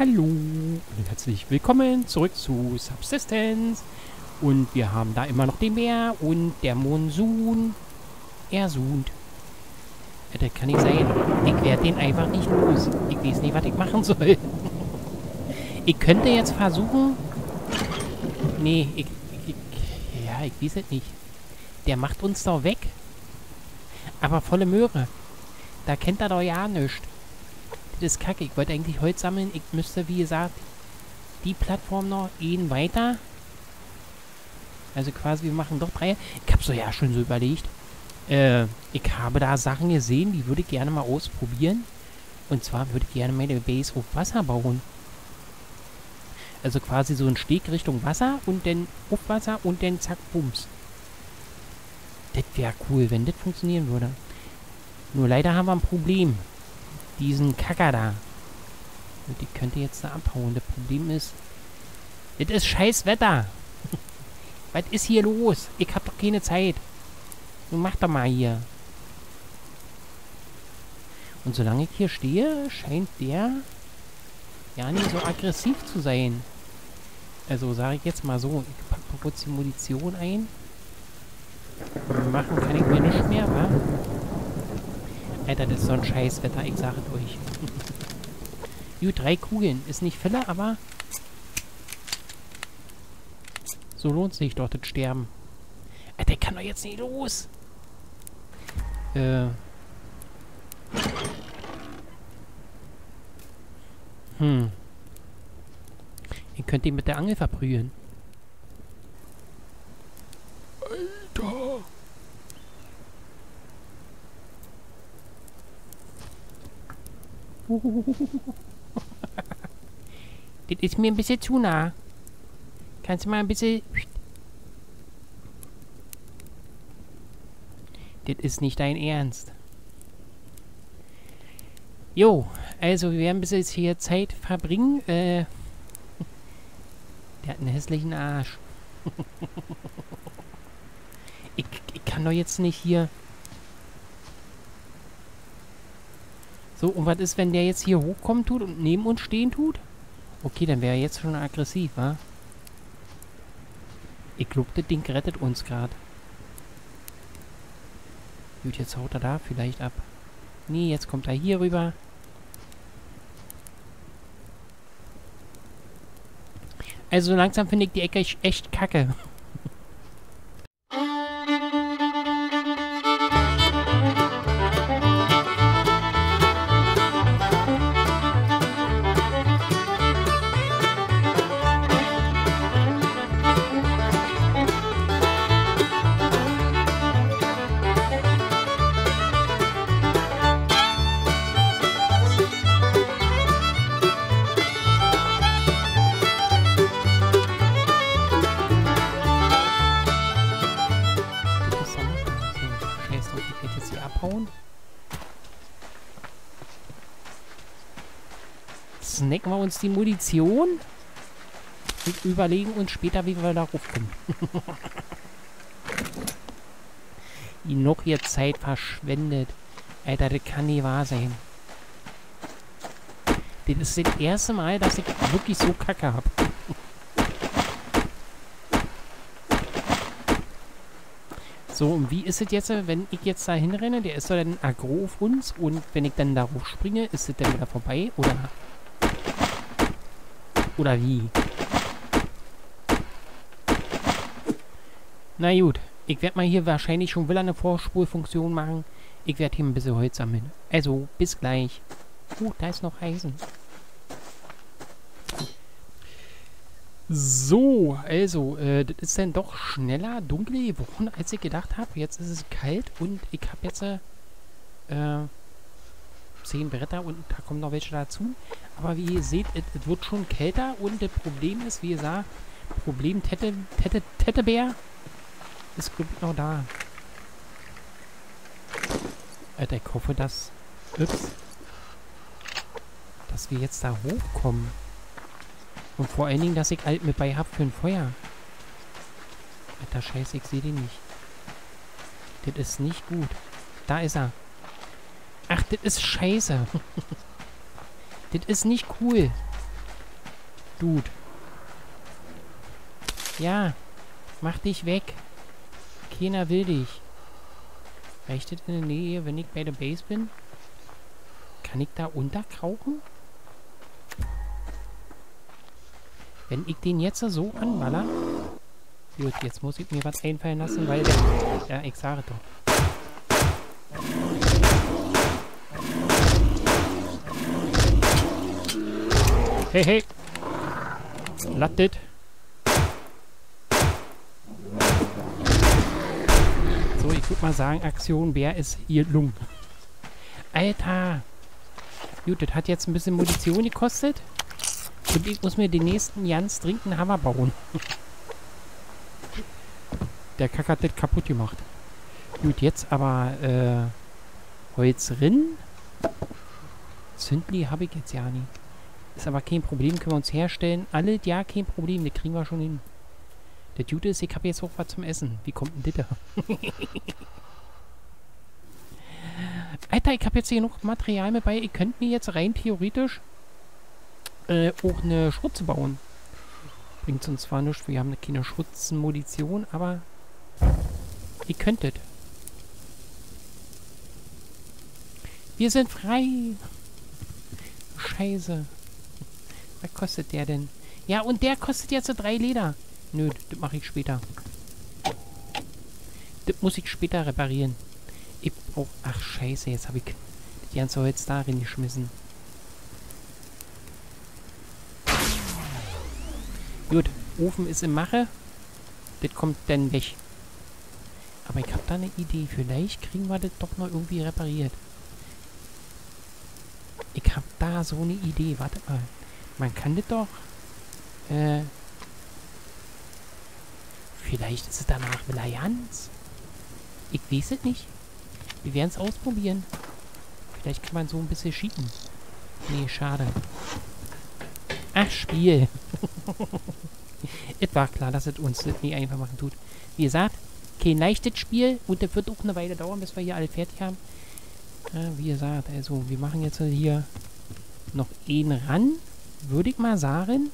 Hallo und herzlich willkommen zurück zu Subsistence. Und wir haben da immer noch den Bär und der Monsun. Er suhnt. Das kann nicht sein. Ich werde den einfach nicht los. Ich weiß nicht, was ich machen soll. Ich könnte jetzt versuchen... Nee, ich weiß es nicht. Der macht uns doch weg. Aber volle Möhre. Da kennt er doch ja nichts. Das ist kacke. Ich wollte eigentlich Holz sammeln. Ich müsste, wie gesagt, die Plattform noch ihn weiter. Also quasi, wir machen doch 3. Ich habe so ja schon so überlegt. Ich habe da Sachen gesehen, die würde ich gerne mal ausprobieren. Und zwar würde ich gerne meine Base auf Wasser bauen. Also quasi so ein Steg Richtung Wasser und dann auf Wasser und dann zack, bums. Das wäre cool, wenn das funktionieren würde. Nur leider haben wir ein Problem. Diesen Kacker da. Und die könnte jetzt da abhauen. Das Problem ist, das ist scheiß Wetter. Was ist hier los? Ich hab doch keine Zeit. Nun mach doch mal hier. Und solange ich hier stehe, scheint der ja nicht so aggressiv zu sein. Also sage ich jetzt mal so, ich packe mal kurz die Munition ein. Machen kann ich mir nicht mehr, wa? Alter, das ist so ein Scheißwetter, ich sage es euch. Gut, 3 Kugeln. Ist nicht Fälle, aber so lohnt sich doch das Sterben. Alter, der kann doch jetzt nicht los. Ihr könnt ihn mit der Angel verprügeln. Alter. Das ist mir ein bisschen zu nah. Kannst du mal ein bisschen... Das ist nicht dein Ernst. Jo, also wir werden ein bisschen hier Zeit verbringen. Der hat einen hässlichen Arsch. ich kann doch jetzt nicht hier... So, und was ist, wenn der jetzt hier hochkommen tut und neben uns stehen tut? Okay, dann wäre er jetzt schon aggressiv, wa? Ich glaube, das Ding rettet uns gerade. Gut, jetzt haut er da vielleicht ab. Nee, jetzt kommt er hier rüber. Also langsam finde ich die Ecke echt kacke. Snacken wir uns die Munition und überlegen uns später, wie wir darauf kommen. Noch hier Zeit verschwendet. Alter, das kann nicht wahr sein. Das ist das erste Mal, dass ich wirklich so Kacke habe. So, und wie ist es jetzt, wenn ich jetzt da hinrenne? Der ist doch dann aggro auf uns und wenn ich dann darauf springe, ist es dann wieder vorbei? Oder wie? Na gut, ich werde mal hier wahrscheinlich schon wieder eine Vorspulfunktion machen. Ich werde hier ein bisschen Holz sammeln. Also, bis gleich. Da ist noch Eisen. So, also, das ist dann doch schneller dunkel geworden, als ich gedacht habe. Jetzt ist es kalt und ich habe jetzt 10 Bretter und da kommen noch welche dazu. Aber wie ihr seht, es wird schon kälter und das Problem ist, wie gesagt, Problem Teddybär ist, glaube ich, noch da. Alter, ich hoffe, dass wir jetzt da hochkommen. Und vor allen Dingen, dass ich alt mit bei habe für ein Feuer. Alter, scheiße, ich sehe den nicht. Das ist nicht gut. Da ist er. Ach, das ist scheiße. Das ist nicht cool. Dude. Ja. Mach dich weg. Keiner will dich. Reicht das in der Nähe, wenn ich bei der Base bin? Kann ich da unterkrauchen? Wenn ich den jetzt so anballer... Gut, jetzt muss ich mir was einfallen lassen, weil der... Ja, ich sage doch. Hey, hey! Lattet! So, ich würde mal sagen, Aktion Bär ist hier lung. Alter! Gut, das hat jetzt ein bisschen Munition gekostet. Und ich muss mir den nächsten ganz dringenden Hammer bauen. Der Kack hat das kaputt gemacht. Gut, jetzt aber, Holz rin. Zündli habe ich jetzt ja nicht. Ist aber kein Problem, können wir uns herstellen. Alle, ja, kein Problem, das kriegen wir schon hin. Der Dude ist, ich habe jetzt auch was zum Essen. Wie kommt denn das da? Alter, ich habe jetzt hier noch Material mit bei. Ihr könnt mir jetzt rein theoretisch auch eine Schrutze bauen. Bringt uns zwar nichts, wir haben keine Schrutzenmunition, aber ihr könntet. Wir sind frei. Scheiße. Was kostet der denn? Ja, und der kostet jetzt 3 Leder. Nö, das mache ich später. Das muss ich später reparieren. Ich brauche... Ach, scheiße, jetzt habe ich die ganze Holz darin geschmissen. Gut, Ofen ist im Mache. Das kommt dann weg. Aber ich habe da eine Idee. Vielleicht kriegen wir das doch noch irgendwie repariert. Ich habe da so eine Idee. Warte mal. Man kann das doch... Vielleicht ist es danach Relianz. Ich weiß es nicht. Wir werden es ausprobieren. Vielleicht kann man so ein bisschen schieben. Nee, schade. Ach, Spiel. Es war klar, dass es uns das nie einfach machen tut. Wie gesagt, kein leichtes Spiel. Und das wird auch eine Weile dauern, bis wir hier alle fertig haben. Wie gesagt, also wir machen jetzt hier noch einen ran. Würde ich mal sagen.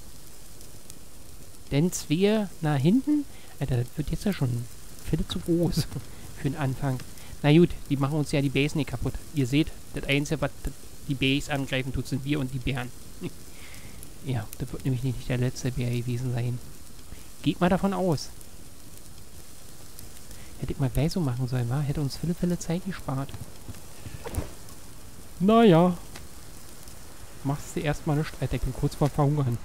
Denn 2 nach hinten. Alter, das wird jetzt ja schon viel zu groß für den Anfang. Na gut, die machen uns ja die Base nicht kaputt. Ihr seht, das Einzige, was die Base angreifen tut, sind wir und die Bären. Ja, das wird nämlich nicht der letzte Bär gewesen sein. Geht mal davon aus. Hätte ich mal gleich so machen sollen, wa? Hätte uns viele Zeit gespart. Naja. Machst du erstmal eine Streitdeckung, kurz vor Verhungern.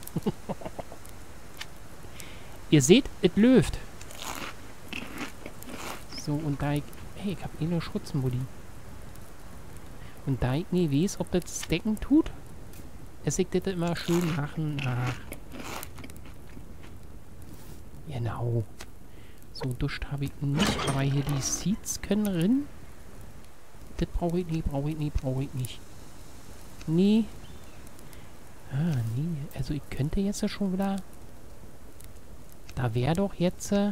Ihr seht, es läuft. So, und da ich... Hey, ich habe eh eine Schrutzenmulli. Und da ich nie weiß, ob das Decken tut, esse ich das immer schön nach und nach. Genau. So, Dusch habe ich nicht, aber hier die Seeds können drin. Das brauche ich nicht, brauche ich nicht, brauche ich nicht. Nee. Ah, nee. Also ich könnte jetzt ja schon wieder... Da wäre doch jetzt... Da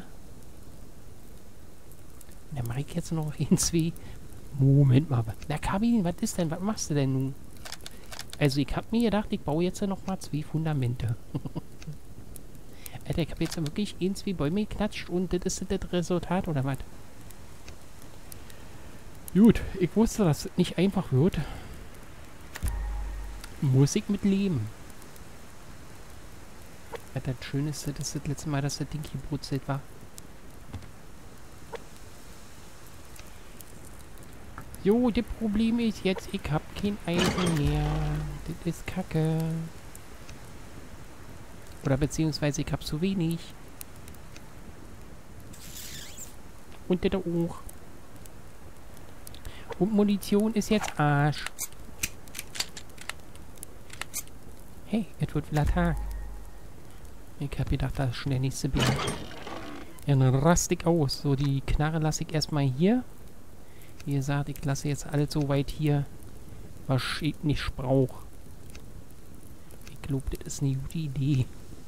mache ich jetzt noch hin, 2... Moment mal. Na, Kabin, was ist denn? Was machst du denn nun? Also ich habe mir gedacht, ich baue jetzt noch mal 2 Fundamente. Alter, ich habe jetzt wirklich 2 Bäume geklatscht und das ist das Resultat, oder was? Gut, ich wusste, dass es nicht einfach wird. Muss ich mit leben. Alter, das Schöne ist, das ist das letzte Mal, dass das Ding hier brutzelt war. Jo, das Problem ist jetzt, ich hab kein Eisen mehr. Das ist kacke. Oder beziehungsweise ich hab zu wenig. Und das auch. Und Munition ist jetzt Arsch. Hey, es wird wieder Tag. Ich hab gedacht, das ist schon der nächste Bär. Ja, dann raste ich aus. So, die Knarre lasse ich erstmal hier. Wie gesagt, ich lasse jetzt alles so weit hier, was ich nicht brauche. Ich glaube, das ist eine gute Idee.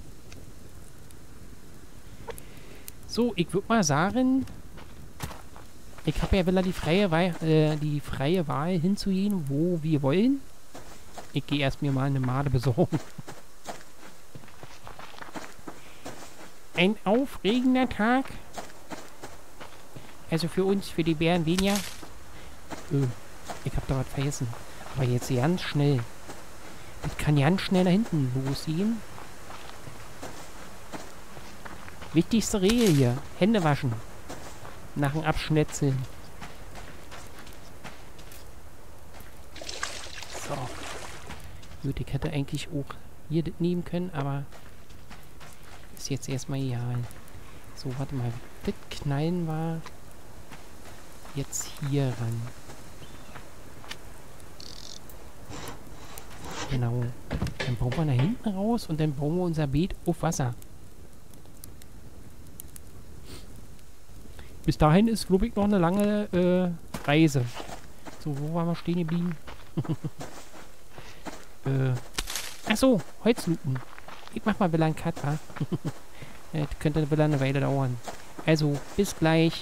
So, ich würde mal sagen, ich habe ja wieder die freie Wahl hinzugehen, wo wir wollen. Ich gehe erst mir mal eine Made besorgen. ein aufregender Tag. Also für uns, für die Bären weniger. Ich hab da was vergessen. Aber jetzt ganz schnell. Das kann ganz schnell da hinten losgehen. Wichtigste Regel hier. Hände waschen. Nach dem Abschnetzeln. So. Gut, ich hätte eigentlich auch hier das nehmen können, aber ist jetzt erstmal egal. So, warte mal. Das Knallen war jetzt hier ran. Genau. Dann bauen wir nach hinten raus und dann bauen wir unser Beet auf Wasser. Bis dahin ist, glaube ich, noch eine lange Reise. So, wo waren wir stehen geblieben? Achso, Holzlupen. Ich mach mal wieder einen Cut, wa? Das könnte wieder eine Weile dauern. Also, bis gleich.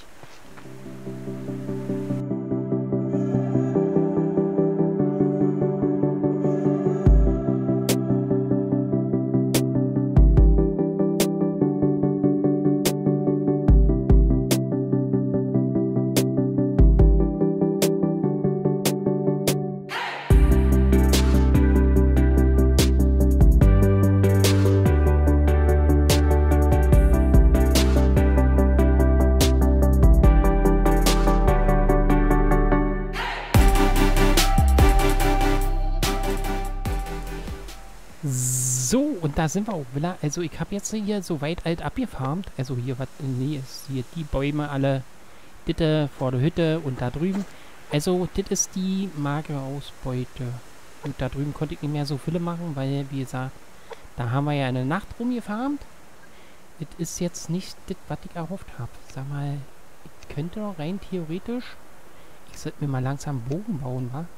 So, und da sind wir auch wieder. Also ich habe jetzt hier so weit alt abgefarmt. Also hier, was, nee, ist hier die Bäume alle, ditte vor der Hütte und da drüben. Also, das ist die magere Ausbeute. Und da drüben konnte ich nicht mehr so viele machen, weil, wie gesagt, da haben wir ja eine Nacht rumgefarmt. Das ist jetzt nicht das, was ich erhofft habe. Sag mal, ich könnte doch rein theoretisch, ich sollte mir mal langsam einen Bogen bauen, wa?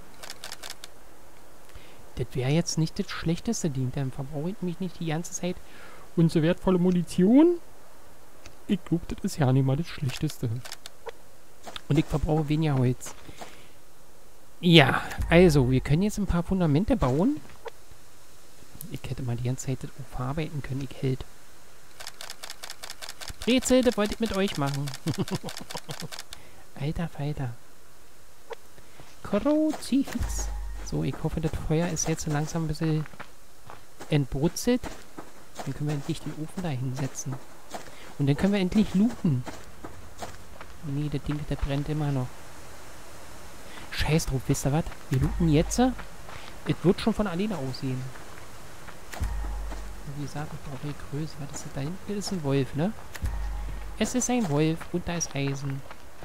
Das wäre jetzt nicht das schlechteste Ding, dann verbrauche ich mich nicht die ganze Zeit unsere wertvolle Munition. Ich glaube, das ist ja nicht mal das Schlechteste. Und ich verbrauche weniger Holz. Ja, also, wir können jetzt ein paar Fundamente bauen. Ich hätte mal die ganze Zeit das auch verarbeiten können, ich hält. Rätsel, das wollte ich mit euch machen. Alter Falter. Kruzifix. So, ich hoffe, das Feuer ist jetzt langsam ein bisschen entbrutzelt. Dann können wir endlich den Ofen da hinsetzen. Und dann können wir endlich looten. Nee, das Ding, das brennt immer noch. Scheiß drauf, wisst ihr was? Wir looten jetzt. Es wird schon von alleine aussehen. Wie gesagt, ich brauche die Größe. Was ist das da hinten? Das ist ein Wolf, ne? Es ist ein Wolf und da ist Eisen.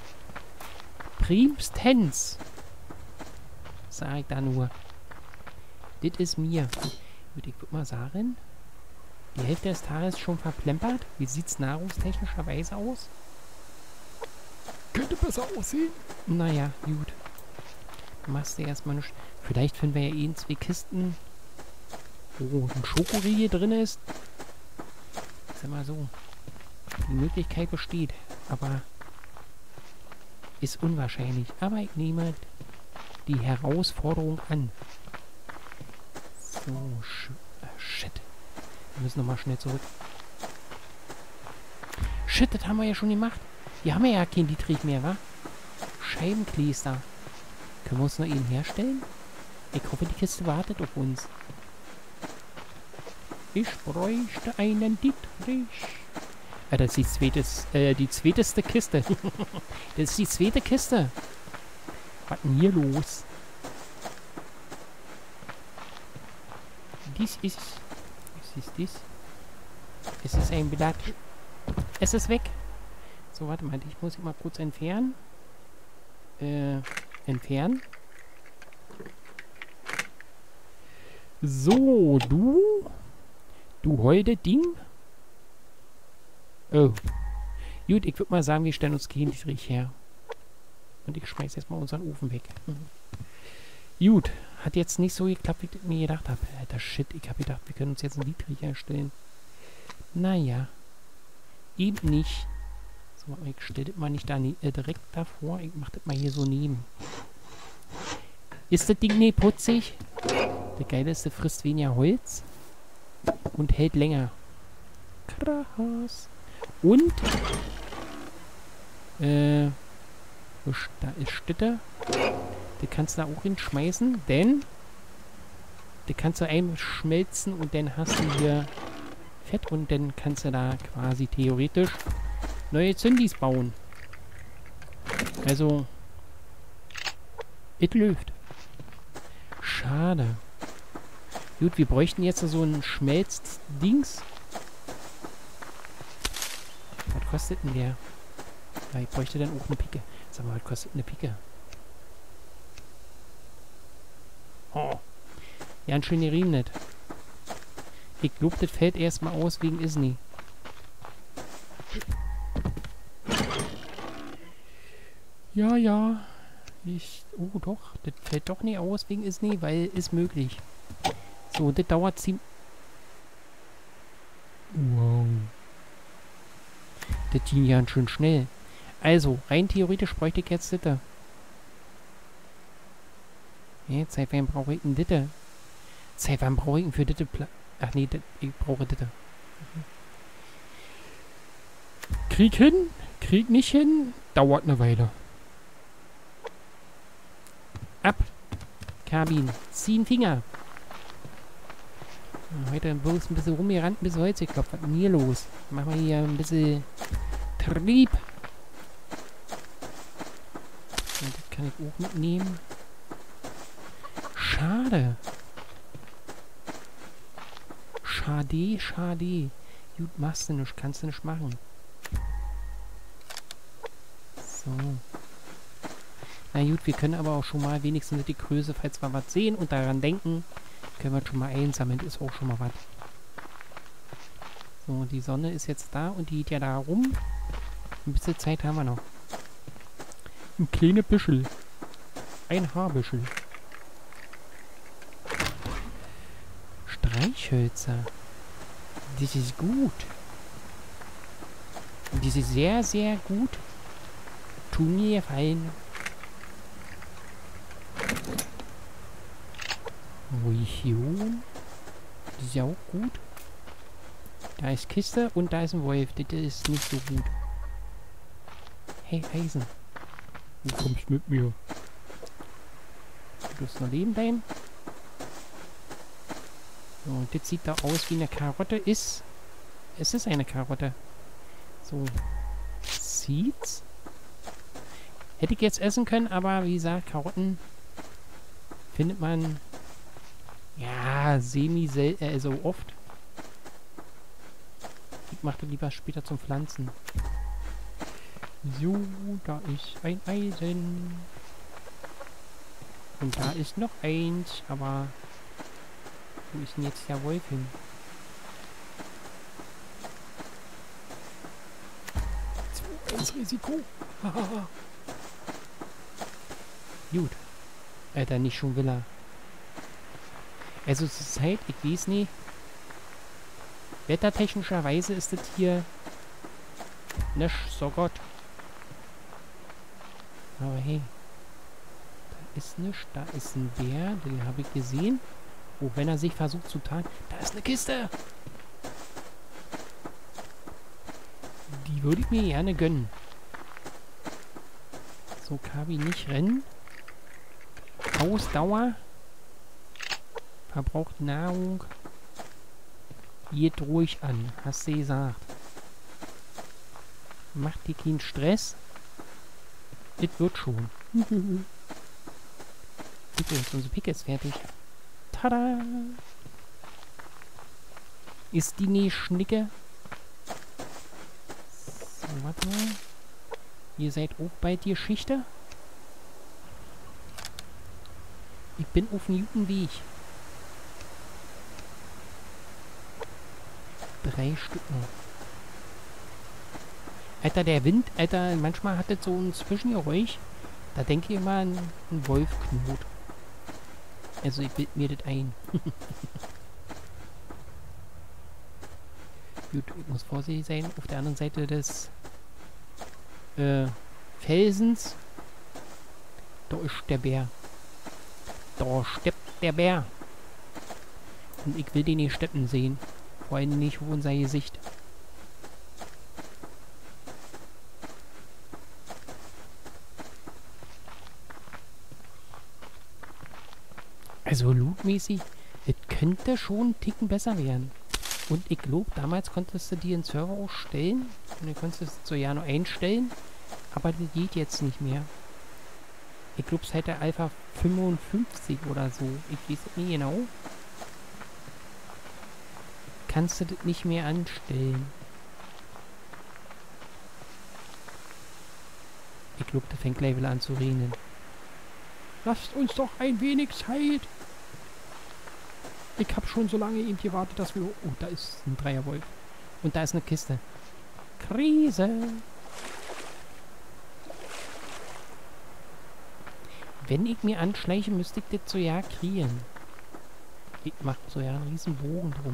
Primstens. Sag ich da nur. Das ist mir. Würde ich mal sagen, die Hälfte des Tages schon verplempert. Wie sieht's nahrungstechnischerweise aus? Könnte besser aussehen. Naja, gut. Machst du erstmal nichts. Vielleicht finden wir ja eh in 2 Kisten, wo ein Schokoriegel drin ist. Sag mal so. Die Möglichkeit besteht, aber ist unwahrscheinlich. Aber ich nehme die Herausforderung an. So, shit. Wir müssen nochmal schnell zurück. Shit, das haben wir ja schon gemacht. Hier haben wir ja kein Dietrich mehr, wa? Scheibenkleister. Können wir uns noch eben herstellen? Ich hoffe, die Kiste wartet auf uns. Ich bräuchte einen Dietrich. Das ist die zweiteste Kiste. Das ist die zweite Kiste. Was denn hier los? Was ist das? Es ist ein Blatt. Es ist weg. So, warte mal, ich muss ihn mal kurz entfernen. Entfernen. So, du holde Ding. Oh. Gut, ich würde mal sagen, wir stellen uns keinen Dietrich her. Und ich schmeiß jetzt mal unseren Ofen weg. Gut, hat jetzt nicht so geklappt, wie ich mir gedacht habe. Alter Shit, ich habe gedacht, wir können uns jetzt einen Dietrich erstellen. Naja. Eben nicht. So, ich stelle das mal nicht da direkt davor. Ich mache das mal hier so neben. Ist das Ding nicht putzig? Der Geile ist, der frisst weniger Holz und hält länger. Krass. Und, da ist Stitte. Die kannst du da auch hinschmeißen, denn die kannst du einschmelzen und dann hast du hier Fett und dann kannst du da quasi theoretisch neue Zündis bauen. Also, es läuft. Schade. Gut, wir bräuchten jetzt so ein Schmelzdings. Was kostet denn der? Ja, ich bräuchte dann auch eine Picke. Sag mal, was kostet eine Picke? Oh. Ja, ein schöner Riemen nicht. Ich glaube, das fällt erstmal aus wegen Isni. Ja, ja. Oh doch, das fällt doch nicht aus wegen Isni, weil ist möglich. So, das dauert ziemlich... Wow. Das ging ja schön schnell. Also, rein theoretisch bräuchte ich jetzt das. Ja, seit wann brauche ich denn das? Seit wann brauche ich denn für das Ach nee, ich brauche das. Krieg hin, krieg nicht hin, dauert eine Weile. Ab, Kabin, zieh den Finger. Heute bloß ein bisschen rumgerannt bis heute. Ich glaube, was ist denn hier los? Machen wir hier ein bisschen Trieb. Und das kann ich auch mitnehmen. Schade. Schade, schade. Gut, machst du nicht, kannst du nicht machen. So. Na gut, wir können aber auch schon mal wenigstens die Größe, falls wir was sehen und daran denken, können wir schon mal einsammeln. Ist auch schon mal was. So, die Sonne ist jetzt da und die geht ja da rum. Ein bisschen Zeit haben wir noch. Ein kleines Büschel. Ein Haarbüschel. Streichhölzer. Das ist gut. Das ist sehr, sehr gut. Tun mir gefallen. Munition. Das ist ja auch gut. Da ist Kiste und da ist ein Wolf. Das ist nicht so gut. Hey, Eisen. Du kommst mit mir. Du musst noch leben bleiben. So, und das sieht da aus wie eine Karotte. Es ist eine Karotte. So. Seeds. Hätte ich jetzt essen können, aber wie gesagt, Karotten findet man ja semi-selten, also oft. Ich mache das lieber später zum Pflanzen. So, da ist ein Eisen. Und da ist noch eins, aber wo ist denn jetzt der Wolf hin? Das Risiko. Gut. Alter, nicht schon Villa. Also zur Zeit, ich weiß nicht. Wettertechnischerweise ist das hier nicht so gut. Aber hey. Da ist nichts. Da ist ein Bär. Den habe ich gesehen. Auch wenn er sich versucht zu tarnen. Da ist eine Kiste. Die würde ich mir gerne gönnen. So, Kabi, nicht rennen. Ausdauer. Verbraucht Nahrung. Geht ruhig an. Hast du gesagt. Macht dir keinen Stress. Das wird schon. Übrigens, unsere Picke ist fertig. Tada! Ist die nie Schnicke? So, warte mal. Ihr seid auch bei dir Schichte? Ich bin auf einem guten Weg. 3 Stück noch. Alter, der Wind, Alter, manchmal hat das so ein Zwischengeräusch. Da denke ich immer an einen Wolf knurrt. Also ich bild mir das ein. Gut, ich muss vorsichtig sein. Auf der anderen Seite des Felsens. Da ist der Bär. Da steppt der Bär. Und ich will den nicht steppen sehen. Vor allem nicht vor unser Gesicht. Also lootmäßig, es könnte schon einen Ticken besser werden. Und ich glaube, damals konntest du dir einen Server auch stellen. Und dann konntest du es so ja noch einstellen. Aber das geht jetzt nicht mehr. Ich glaube, seit der Alpha 55 oder so. Ich weiß es nicht genau. Kannst du das nicht mehr anstellen. Ich glaube, da fängt gleich wieder an zu regnen. Lasst uns doch ein wenig Zeit. Ich habe schon so lange eben gewartet, dass wir... Oh, da ist ein Dreierwolf. Und da ist eine Kiste. Krise. Wenn ich mir anschleiche, müsste ich das so ja kriegen. Ich mache so ja einen riesen Bogen drum.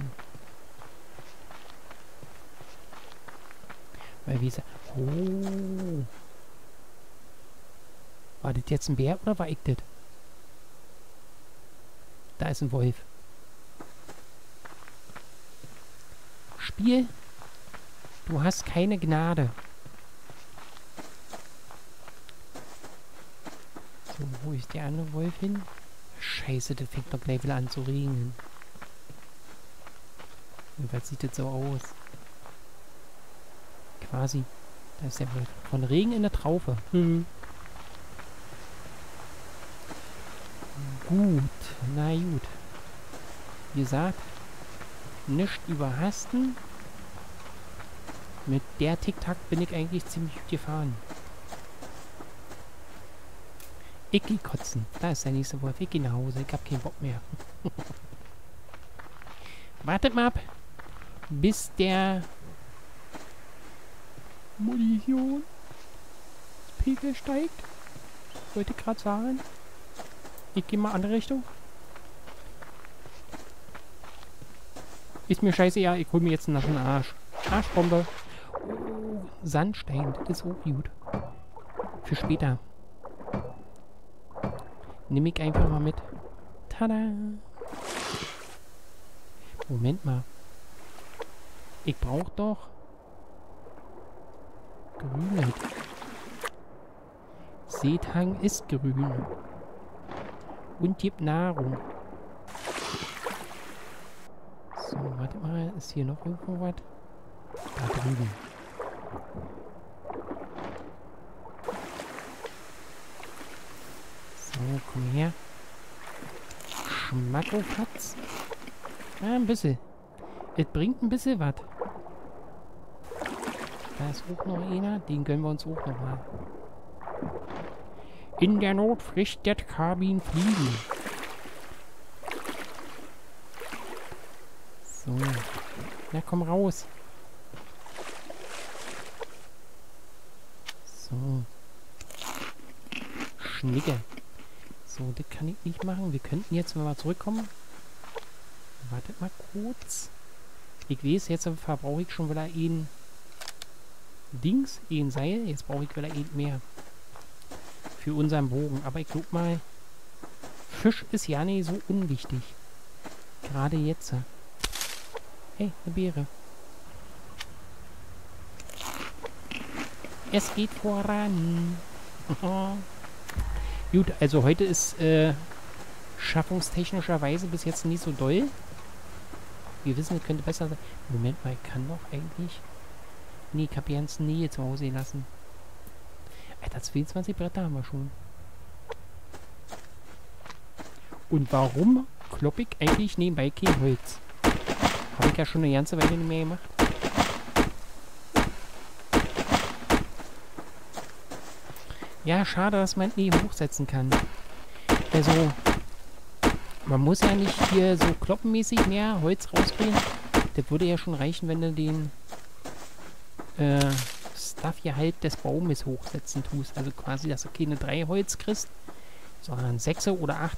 Weil wie gesagt... Oh. War das jetzt ein Bär oder war ich das? Da ist ein Wolf. Spiel, du hast keine Gnade. So, wo ist der andere Wolf hin? Scheiße, das fängt doch gleich wieder an zu regnen. Jedenfalls sieht das so aus. Quasi. Da ist der Wolf. Von Regen in der Traufe. Gut, na gut. Wie gesagt, nicht überhasten. Mit der Tick-Tack bin ich eigentlich ziemlich gut gefahren. Ich geh kotzen. Da ist der nächste Wolf. Ich geh nach Hause. Ich hab keinen Bock mehr. Wartet mal ab, bis der Munitionspegel steigt. Wollte ich gerade sagen. Ich gehe mal andere Richtung. Ist mir scheißegal, ich hol mir jetzt einen nassen Arsch. Arschbombe. Oh, Sandstein, das ist auch gut. Für später. Nimm ich einfach mal mit. Tada! Moment mal. Ich brauche doch Grüne. Seetang ist grün. Und gibt Nahrung. So, warte mal. Ist hier noch irgendwo was? Da drüben. So, komm her. Schmackofatz. Ah, ein bisschen. Es bringt ein bisschen was. Da ist auch noch einer. Den gönnen wir uns auch noch mal. In der Not frisst der Karbin Fliegen. So. Na, komm raus. So. Schnicke. So, das kann ich nicht machen. Wir könnten jetzt mal zurückkommen. Wartet mal kurz. Ich weiß, jetzt verbrauche ich schon wieder ein Dings, ein Seil. Jetzt brauche ich wieder ein mehr. Für unseren Bogen. Aber ich glaube mal, Fisch ist ja nicht so unwichtig. Gerade jetzt. Hey, eine Beere. Es geht voran. Gut, also heute ist schaffungstechnischerweise bis jetzt nicht so doll. Wir wissen, es könnte besser sein. Moment mal, ich kann doch eigentlich... Nee, ich habe die ganzen Nähe zu Hause gelassen. Alter, 22 Bretter haben wir schon. Und warum klopp ich eigentlich nebenbei kein Holz? Habe ich ja schon eine ganze Weile nicht mehr gemacht. Ja, schade, dass man nie hochsetzen kann. Also, man muss ja nicht hier so kloppenmäßig mehr Holz rausbringen. Das würde ja schon reichen, wenn du den Stuff-Gehalt des Baumes hochsetzen tust. Also quasi, dass du keine 3 Holz kriegst, sondern 6 oder 8.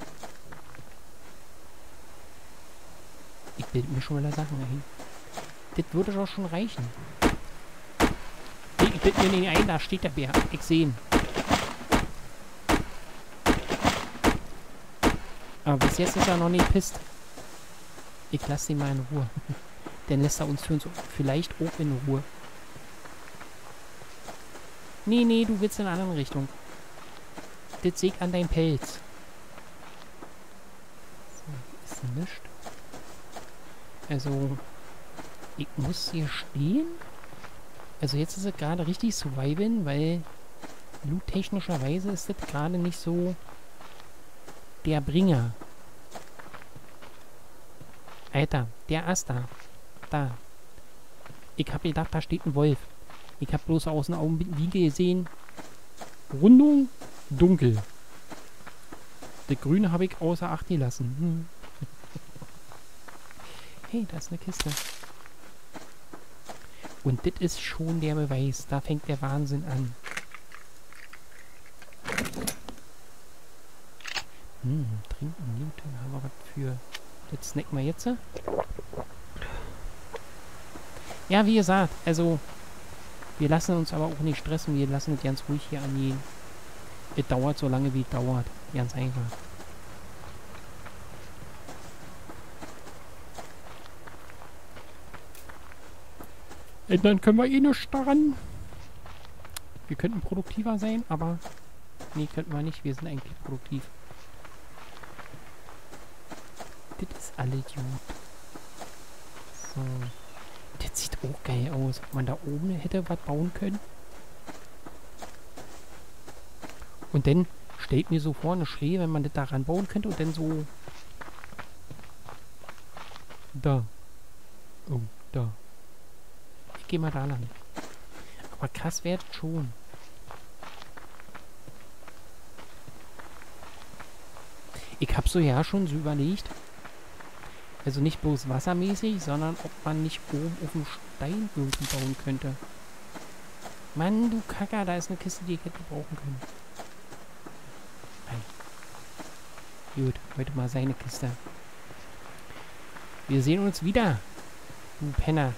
Ich bilde mir schon wieder Sachen ein. Das würde doch schon reichen. Nee, ich bilde mir nicht ein, da steht der Bär. Ich sehe ihn. Aber bis jetzt ist er noch nicht pisst. Ich lasse ihn mal in Ruhe. Dann lässt er uns vielleicht auch in Ruhe. Nee, nee, du willst in eine andere Richtung. Das sehe ich an deinem Pelz. nicht. Also, ich muss hier stehen. Also jetzt ist es gerade richtig surviven, weil loot-technischerweise ist das gerade nicht so der Bringer. Alter, der Ast da. Da. Ich hab gedacht, da steht ein Wolf. Ich hab bloß aus den Augenwinkel gesehen. Rundung, dunkel. Das Grüne habe ich außer Acht gelassen. Hey, da ist eine Kiste. Und das ist schon der Beweis. Da fängt der Wahnsinn an. Trinken, Newton, haben wir was für... Das snacken wir jetzt. Ja, wie gesagt, also... Wir lassen uns aber auch nicht stressen. Wir lassen es ganz ruhig hier angehen. Es dauert so lange, wie es dauert. Ganz einfach. Ändern können wir eh nichts daran. Wir könnten produktiver sein, aber... Nee, könnten wir nicht. Wir sind eigentlich produktiv. Das ist alles gut. So. Das sieht auch geil aus. Ob man da oben hätte was bauen können. Und dann stellt mir so vor eine Schräge, wenn man das daran bauen könnte und dann so... Da. Oh, da. Ich gehe mal da lang. Aber krass wäre das schon. Ich habe so ja schon so überlegt, also nicht bloß wassermäßig, sondern ob man nicht oben auf dem Stein irgendwie bauen könnte. Mann, du Kacker, da ist eine Kiste, die ich hätte brauchen können. Nein. Gut, heute mal seine Kiste. Wir sehen uns wieder, du Penner.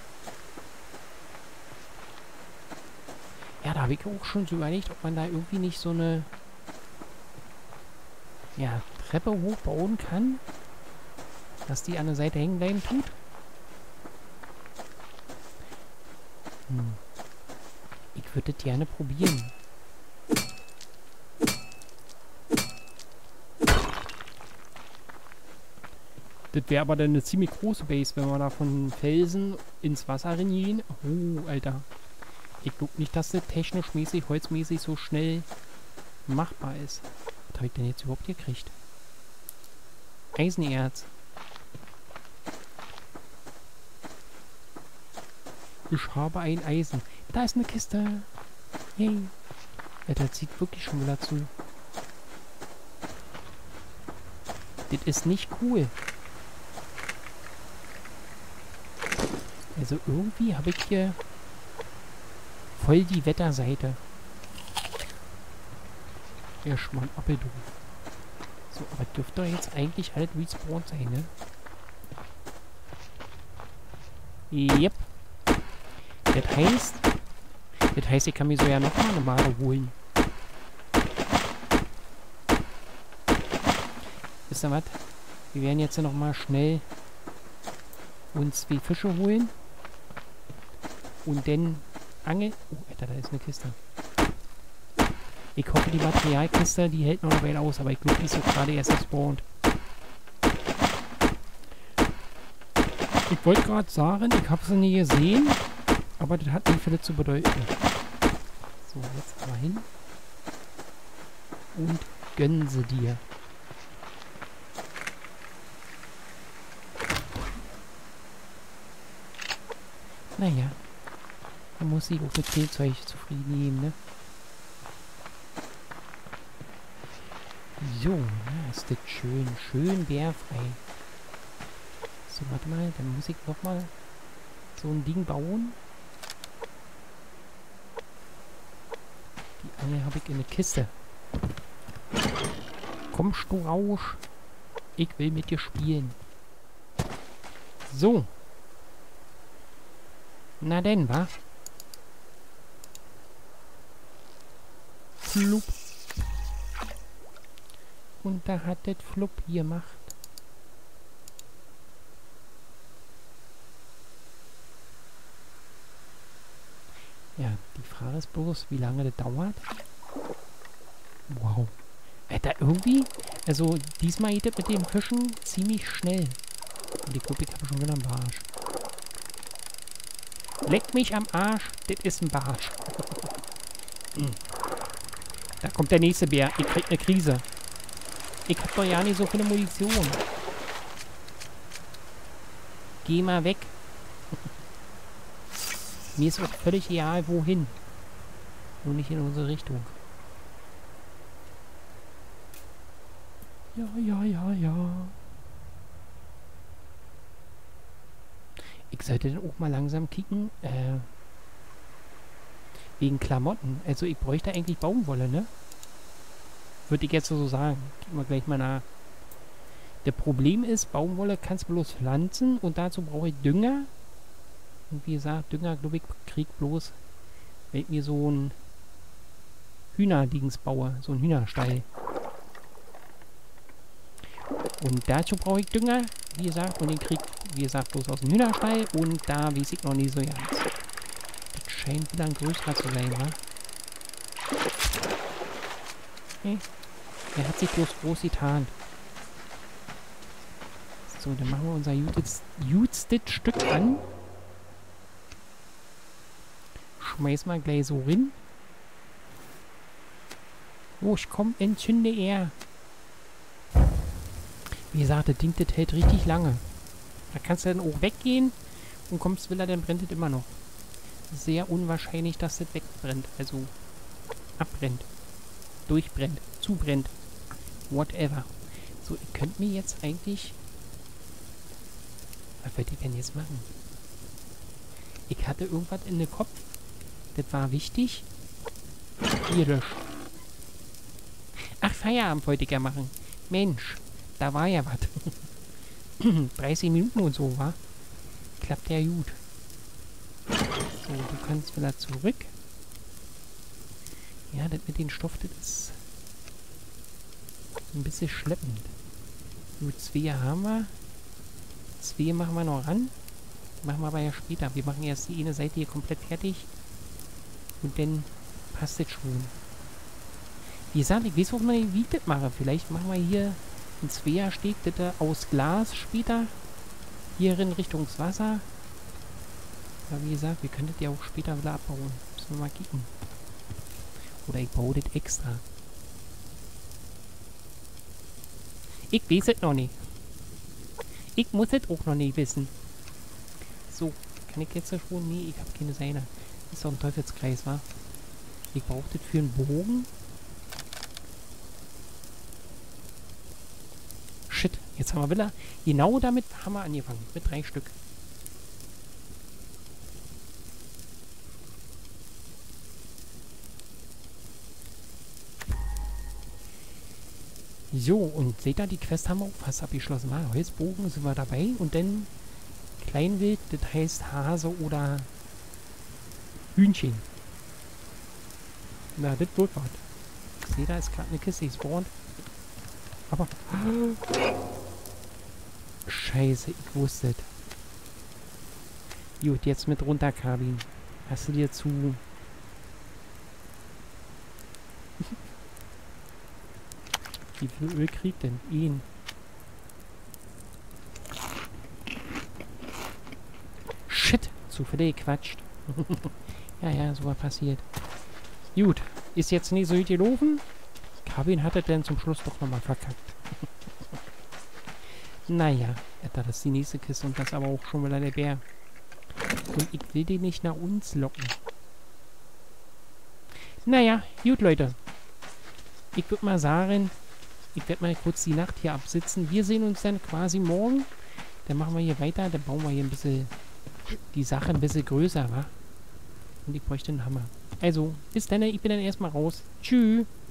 Ja, da habe ich auch schon so überlegt, ob man da irgendwie nicht so eine... Ja, Treppe hochbauen kann, dass die an der Seite hängen bleiben tut. Ich würde das gerne probieren. Das wäre aber dann eine ziemlich große Base, wenn wir da von Felsen ins Wasser reingehen. Oh, Alter. Ich glaube nicht, dass das technisch mäßig, holzmäßig so schnell machbar ist. Was habe ich denn jetzt überhaupt gekriegt? Eisenerz. Ich habe ein Eisen. Da ist eine Kiste. Yay. Alter, das sieht wirklich schon wieder zu. Das ist nicht cool. Also irgendwie habe ich hier voll die Wetterseite. Erstmal ein Appeldoof. So, aber dürfte doch jetzt eigentlich halt respawned sein, ne? Yep. Das heißt, ich kann mir so ja nochmal eine Male holen. Wisst ihr was? Wir werden jetzt nochmal schnell uns 2 Fische holen. Und dann angeln. Oh, Alter, da ist eine Kiste. Ich hoffe, die Materialkiste, die hält noch eine Weile aus, aber ich glaube, die ist so gerade erst gespawnt. Ich wollte gerade sagen, ich habe sie nie gesehen, aber das hat nicht viel zu bedeuten. So, jetzt aber hin. Und gönnen sie dir. Naja, man muss sich auch mit Spielzeug zufrieden geben, ne? So, na, ist das schön. Schön bärfrei. So, warte mal, dann muss ich nochmal so ein Ding bauen. Die Angel habe ich in der Kiste. Kommst du raus? Ich will mit dir spielen. So. Na denn, wa? Flup. Und da hat das Flup gemacht. Ja, die Frage ist bloß, wie lange das dauert. Wow. Alter, irgendwie, also diesmal geht das mit dem Fischen ziemlich schnell. Und ich glaube, ich habe schon wieder einen Barsch. Leck mich am Arsch, das ist ein Barsch. Da kommt der nächste Bär. Ich krieg eine Krise. Ich hab doch ja nicht so viele Munition. Geh mal weg. Mir ist auch völlig egal, wohin. Nur nicht in unsere Richtung. Ja, ja, ja, ja. Ich sollte dann auch mal langsam kicken. Wegen Klamotten. Also ich bräuchte eigentlich Baumwolle, ne? Würde ich jetzt so sagen. Gehen wir gleich mal nach. Der Problem ist, Baumwolle kannst du bloß pflanzen und dazu brauche ich Dünger. Und wie gesagt, Dünger, glaube ich, krieg bloß, wenn ich mir so ein Hühnerdings baue. So ein Hühnerstall. Und dazu brauche ich Dünger, wie gesagt, und den krieg, wie gesagt, bloß aus dem Hühnerstall. Und da weiß ich noch nicht so ganz. Das scheint wieder ein größerer zu sein, wa? Okay. Er hat sich bloß groß getan. So, dann machen wir unser jutstes Stück an. Schmeiß mal gleich so rein. Oh, ich komm, entzünde er. Wie gesagt, das Ding, das hält richtig lange. Da kannst du dann auch weggehen und kommst wieder, dann brennt es immer noch. Sehr unwahrscheinlich, dass das wegbrennt. Also abbrennt. Durchbrennt. Zubrennt. Whatever. So, ihr könnt mir jetzt eigentlich... Was wollt ihr denn jetzt machen? Ich hatte irgendwas in den Kopf. Das war wichtig. Hier löscht. Ach, Feierabend wollte ich ja machen. Mensch, da war ja was. 30 Minuten und so, wa? Klappt ja gut. So, du kannst wieder zurück. Ja, das mit den Stoff, das ist ein bisschen schleppend. Gut, 2 haben wir. 2 machen wir noch ran. Machen wir aber ja später. Wir machen erst die eine Seite hier komplett fertig. Und dann passt das schon. Wie gesagt, ich weiß, was man wie das mache. Vielleicht machen wir hier ein 2er-Steg, das aus Glas später. Hier in Richtung Wasser. Aber wie gesagt, wir können das ja auch später wieder abbauen. Müssen wir mal kicken. Oder ich baue das extra. Ich weiß es noch nicht. Ich muss es auch noch nicht wissen. So, kann ich jetzt schon? Nee, ich habe keine Seine. Das ist doch ein Teufelskreis, wa? Ich brauche das für einen Bogen. Shit, jetzt haben wir wieder... Genau damit haben wir angefangen. Mit 3 Stück. So, und seht ihr, die Quest haben wir auch fast abgeschlossen. Mal Holzbogen sind wir dabei. Und dann Kleinwild, das heißt Hase oder Hühnchen. Na, das wird was. Seht ihr, ist gerade eine Kiste gespawnt. Aber... Scheiße, ich wusste es. Gut, jetzt mit runter, Kabin. Hast du dir zu... Wie viel Öl kriegt denn? Ihn. Shit! Zu viel gequatscht. Ja, ja, so was passiert. Gut. Ist jetzt nicht so gut gelaufen. Kabin hat es dann zum Schluss doch nochmal verkackt. Naja, das ist die nächste Kiste und das aber auch schon wieder der Bär. Und ich will den nicht nach uns locken. Naja, gut, Leute. Ich würde mal sagen... Ich werde mal kurz die Nacht hier absitzen. Wir sehen uns dann quasi morgen. Dann machen wir hier weiter. Dann bauen wir hier ein bisschen die Sache ein bisschen größer, wa? Und ich bräuchte einen Hammer. Also, bis dann. Ich bin dann erstmal raus. Tschüss.